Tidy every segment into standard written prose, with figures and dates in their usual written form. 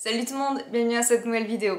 Salut tout le monde, bienvenue à cette nouvelle vidéo.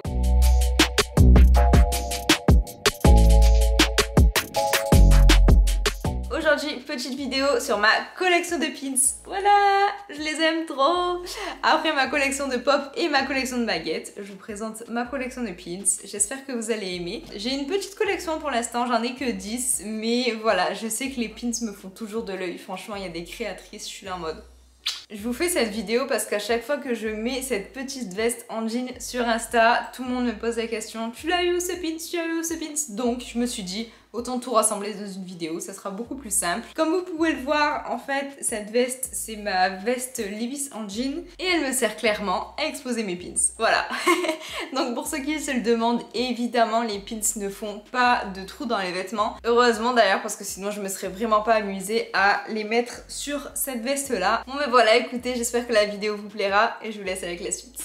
Aujourd'hui, petite vidéo sur ma collection de pins. Voilà, je les aime trop. Après ma collection de pop et ma collection de baguettes, je vous présente ma collection de pins. J'espère que vous allez aimer. J'ai une petite collection pour l'instant, j'en ai que 10. Mais voilà, je sais que les pins me font toujours de l'œil. Franchement, il y a des créatrices, je suis là en mode... Je vous fais cette vidéo parce qu'à chaque fois que je mets cette petite veste en jean sur Insta, tout le monde me pose la question: tu l'as eu où ce pins? Tu l'as eu où ce pins? Donc je me suis dit, autant tout rassembler dans une vidéo, ça sera beaucoup plus simple. Comme vous pouvez le voir, en fait, cette veste, c'est ma veste Levi's en jean et elle me sert clairement à exposer mes pins. Voilà. Donc pour ceux qui se le demandent, évidemment, les pins ne font pas de trous dans les vêtements. Heureusement d'ailleurs, parce que sinon je me serais vraiment pas amusée à les mettre sur cette veste-là. Bon mais voilà, écoutez, j'espère que la vidéo vous plaira et je vous laisse avec la suite.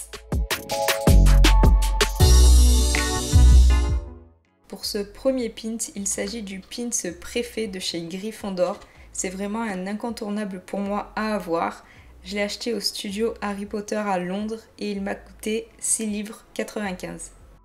Pour ce premier pins, il s'agit du pins préfet de chez Gryffondor. C'est vraiment un incontournable pour moi à avoir. Je l'ai acheté au studio Harry Potter à Londres et il m'a coûté 6,95 livres.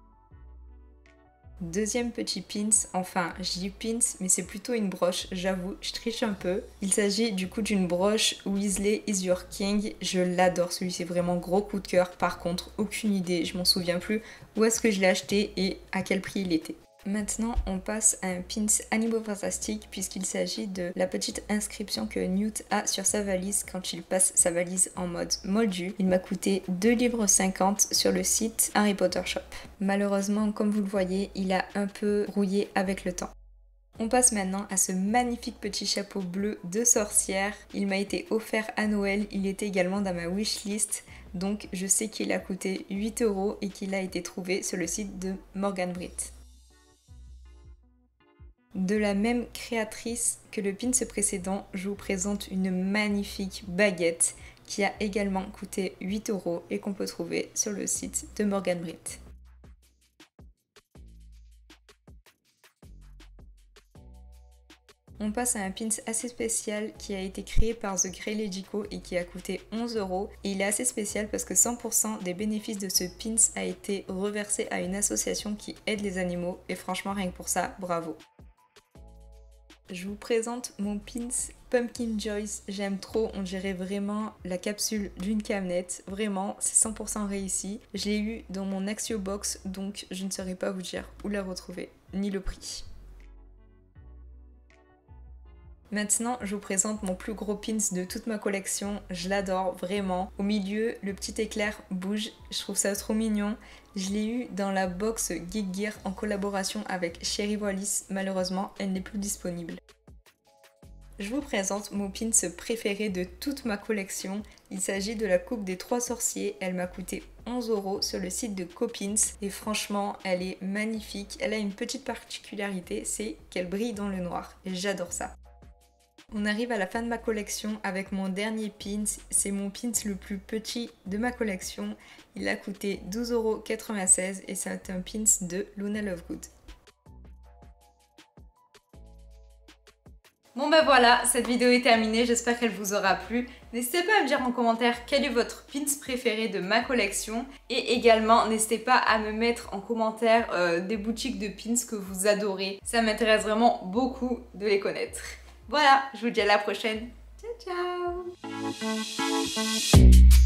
Deuxième petit pins, enfin je dis pins mais c'est plutôt une broche, j'avoue, je triche un peu. Il s'agit du coup d'une broche Weasley is your king, je l'adore, celui-ci c'est vraiment gros coup de cœur. Par contre aucune idée, je m'en souviens plus où est-ce que je l'ai acheté et à quel prix il était. Maintenant on passe à un pins Animaux Fantastiques puisqu'il s'agit de la petite inscription que Newt a sur sa valise quand il passe sa valise en mode moldu. Il m'a coûté 2,50 livres sur le site Harry Potter Shop. Malheureusement, comme vous le voyez, il a un peu rouillé avec le temps. On passe maintenant à ce magnifique petit chapeau bleu de sorcière. Il m'a été offert à Noël, il était également dans ma wishlist. Donc je sais qu'il a coûté 8 € et qu'il a été trouvé sur le site de Morgan Britt. De la même créatrice que le pins précédent, je vous présente une magnifique baguette qui a également coûté 8 € et qu'on peut trouver sur le site de Morgan Britt. On passe à un pins assez spécial qui a été créé par The Grey Lady Co et qui a coûté 11 € et il est assez spécial parce que 100% des bénéfices de ce pins a été reversé à une association qui aide les animaux et franchement rien que pour ça, bravo. Je vous présente mon pins Pumpkin Joyce, j'aime trop, on dirait vraiment la capsule d'une canette, vraiment c'est 100% réussi. Je l'ai eu dans mon Axio Box donc je ne saurais pas vous dire où la retrouver, ni le prix. Maintenant, je vous présente mon plus gros pins de toute ma collection. Je l'adore vraiment. Au milieu, le petit éclair bouge. Je trouve ça trop mignon. Je l'ai eu dans la box Geek Gear en collaboration avec Cherry Wallis. Malheureusement, elle n'est plus disponible. Je vous présente mon pins préféré de toute ma collection. Il s'agit de la coupe des 3 sorciers. Elle m'a coûté 11 € sur le site de Copins. Et franchement, elle est magnifique. Elle a une petite particularité, c'est qu'elle brille dans le noir. Et j'adore ça. On arrive à la fin de ma collection avec mon dernier pins, c'est mon pins le plus petit de ma collection. Il a coûté 12,96 € et c'est un pins de Luna Lovegood. Bon ben voilà, cette vidéo est terminée, j'espère qu'elle vous aura plu. N'hésitez pas à me dire en commentaire quel est votre pins préféré de ma collection. Et également, n'hésitez pas à me mettre en commentaire des boutiques de pins que vous adorez. Ça m'intéresse vraiment beaucoup de les connaître. Voilà, je vous dis à la prochaine. Ciao, ciao!